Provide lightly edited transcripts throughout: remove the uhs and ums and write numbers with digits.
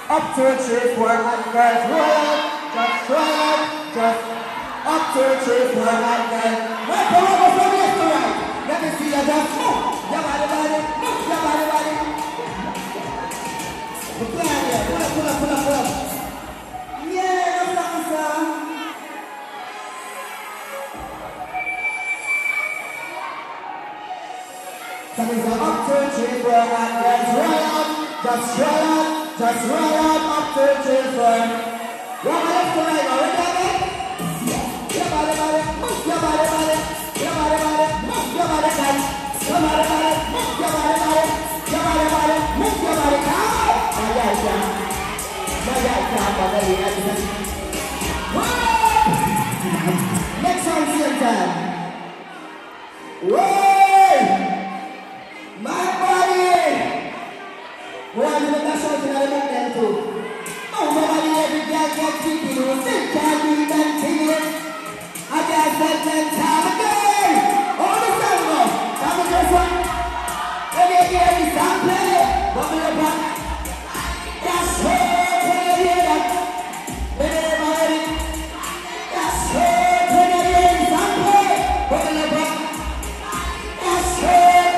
Up 2, 3, 4, and girls. Roll up. Just roll up. Just up 2, 3, 4, and girls. Right, come over from left to right. Let me see you just move. Your body, move your body. Pull up. Yeah, that's awesome. So we go up 2, 3, 4, and let's roll up. Just roll up, up 2, 3, 4. One left to right, are we done? Your body, move your body. Your body, move your body, guys. Your body, move your body. Your body, move your body. My guys, next one, same time. Whoa! My body! We are doing that shot in the movement too. Oh, my body, every girl gets thinking, you still can't do that thing. I just said that time again. All the time, go. Time to just one. When you hear me start playing, bubble up on. That's right, when you hear that. When everybody. That's right, when you hear me start playing, bubble up on. That's right.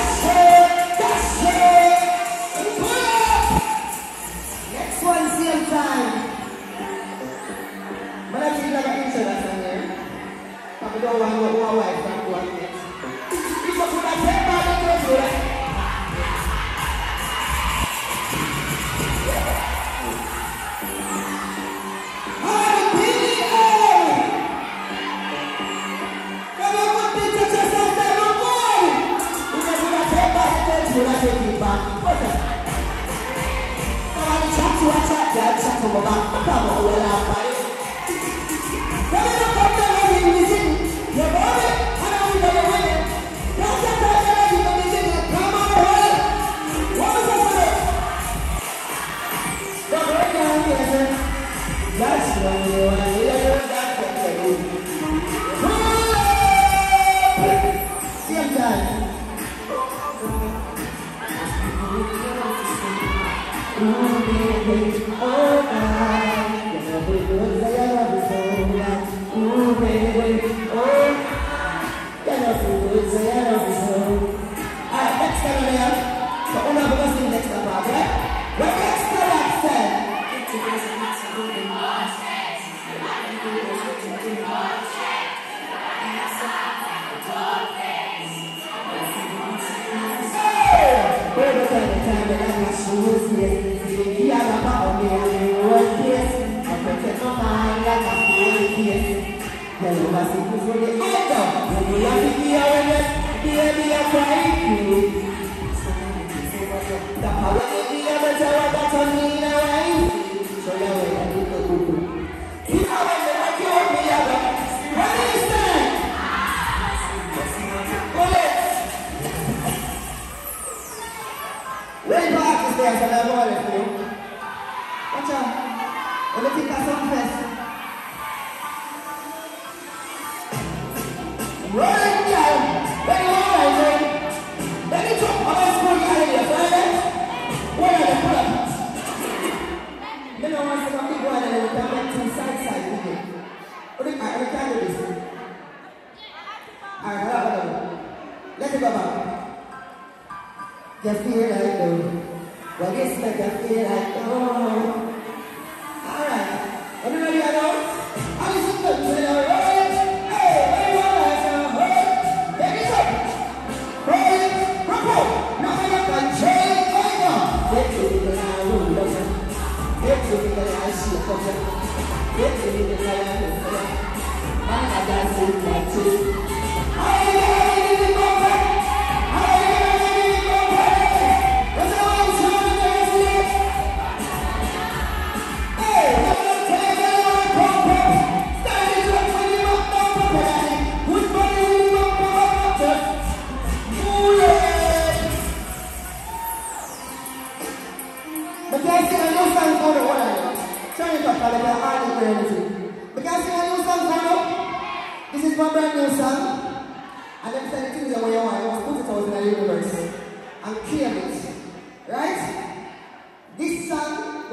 Next one, same time. When I feel like an insurance on here, I don't want to go away from one next. If you put a tape on the clothes, right?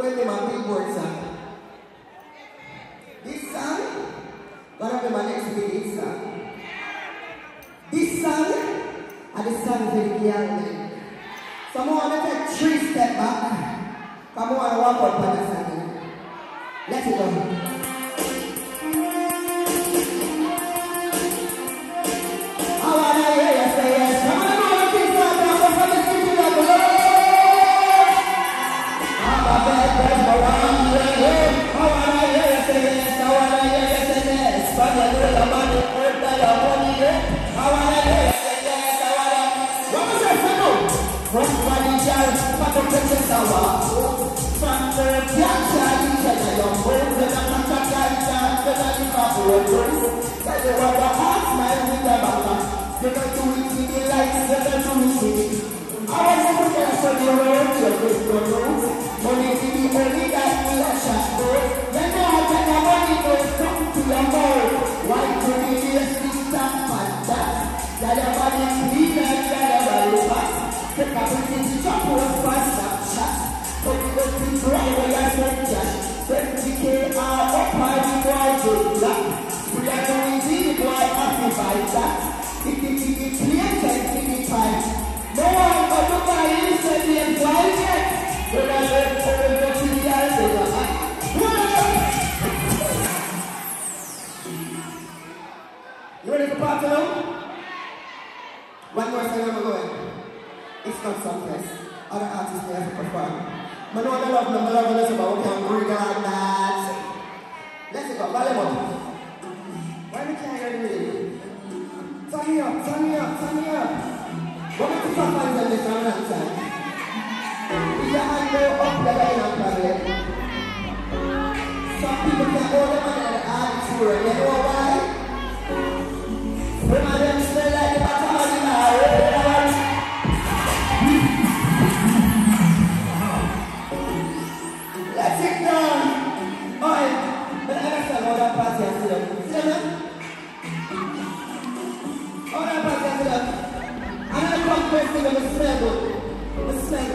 going to be my billboard song. This song, gonna be my next video song. This song, and this song is for the young men. So I want to take 3 steps back. Come on, walk up on the song. Let's go. You ready for part 2? One more song I'm going. It's not Sumfest. Other artists they have to perform. I know I love them, I love them about what I'm doing like that. Let's go, volleyball. Why do you can't hear me? Turn me up, turn me up, turn me up. What is the performance on this one outside? If your hand go up, you're going to problem. Some people can hold them on the attitude. You know why? When I them smell like the bottom of the hour. Let's it down. Alright, but I understand how that party has stood up. See that? How that party has stood up. I'm going to come first thing with the smell good. The smell.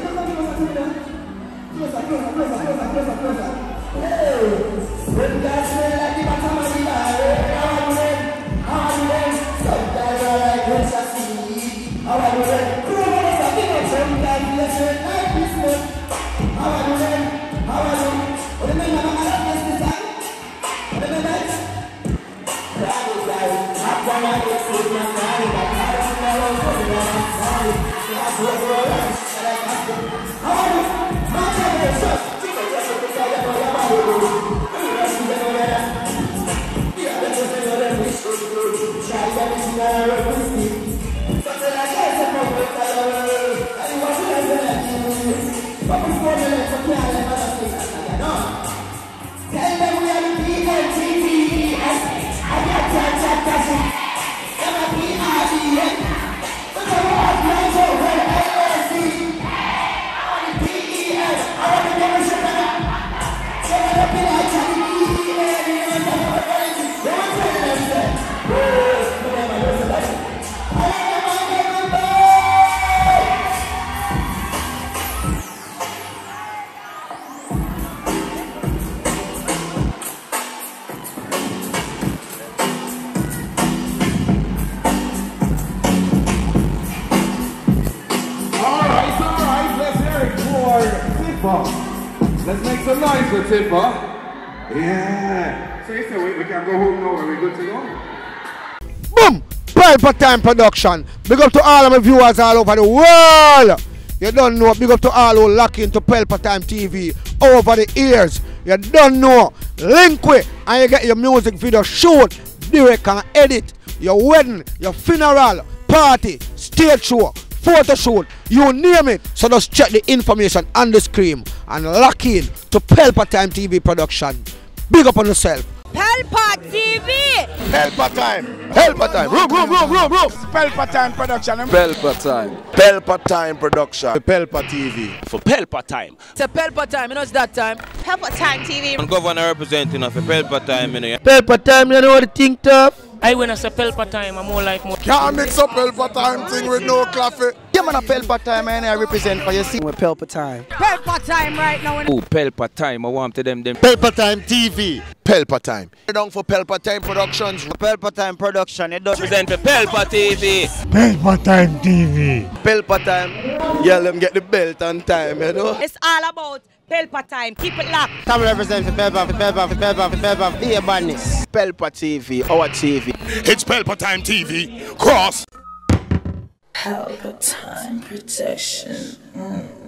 Closer. Hey! When that smell like the bottom of the hour. How do they? Sometimes I like when I see. How I do that? Sometimes let's say like this one. How I do that? How I do? What do you mean? I'm not this time. What do you mean? That is like I'm gonna get sick my body, but I don't know what I'm sorry. I'm going to how I do? My time is just. Let's make some noise for Tipper. Yeah. So you say we can go home now. Are we good to go? Boom! Pelpa Time Production. Big up to all of my viewers all over the world. You don't know. Big up to all who lock into Pelpa Time TV over the years. You don't know. Link with and you get your music video shoot, direct and edit. Your wedding, your funeral, party, stage show, photo shoot, you name it. So just check the information on the screen and lock in to Pelpa Time TV Production. Big up on yourself. Pelpa TV! Pelpa Time! Pelpa Time! Room! Pelpa Time Production. Pelpa Time. Pelpa Time Production. Pelpa TV. For Pelpa Time. It's a Pelpa Time, you know it's that time. Pelpa Time TV. I'm governor representing of Pelpa Time, you know. Pelpa Time, you know what the thing tough? I when I say Pelpa time, I'm more like more. Can't mix up Pelpa time thing with no coffee. Yeah, man, a Pelpa time, and I represent for your scene with Pelpa time. Pelpa time right now. Oh, Pelpa time, I want to them. Pelpa Time TV. Pelpa Time. Down for Pelpa Time Productions. Pelpa time production, it does Present for Pelpa TV. Pelpa Time TV. Pelpa time. Yeah, let them get the belt on time, you know. It's all about Pelpa time. Keep it locked. Time represent for Pelpa, the badness. Pelpa TV, our TV. It's Pelpa Time TV. Cross. Pelpa time protection.